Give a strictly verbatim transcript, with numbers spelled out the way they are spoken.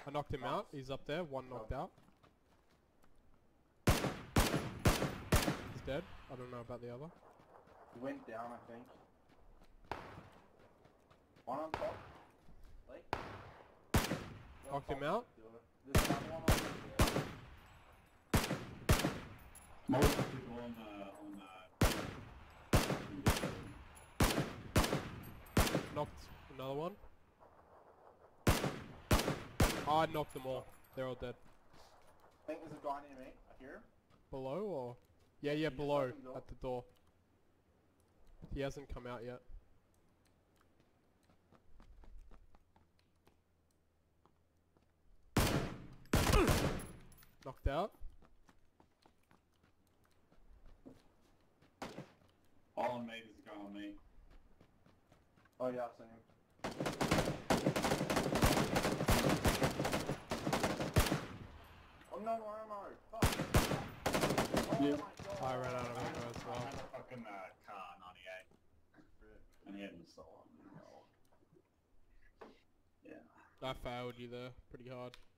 I knocked him Nice. out. He's up there. One knocked out. He's dead. I don't know about the other. He went down, I think. One on top. Like. Knocked him out. There's another one on the Multiple people on the on the. Knocked another one. Oh, I knocked them all. They're all dead. I think there's a guy near me. I hear him. Below or? Yeah, yeah, You just below. opened the door. At the door. He hasn't come out yet. Knocked out. All on me, there's a guy on me. Oh yeah, I've seen him. Oh no, ammo! Fuck! Oh Yeah. my god! I ran out of ammo as I well. had a fucking uh, car ninety-eight, and he had an assault on me. Yeah. I failed you there pretty hard.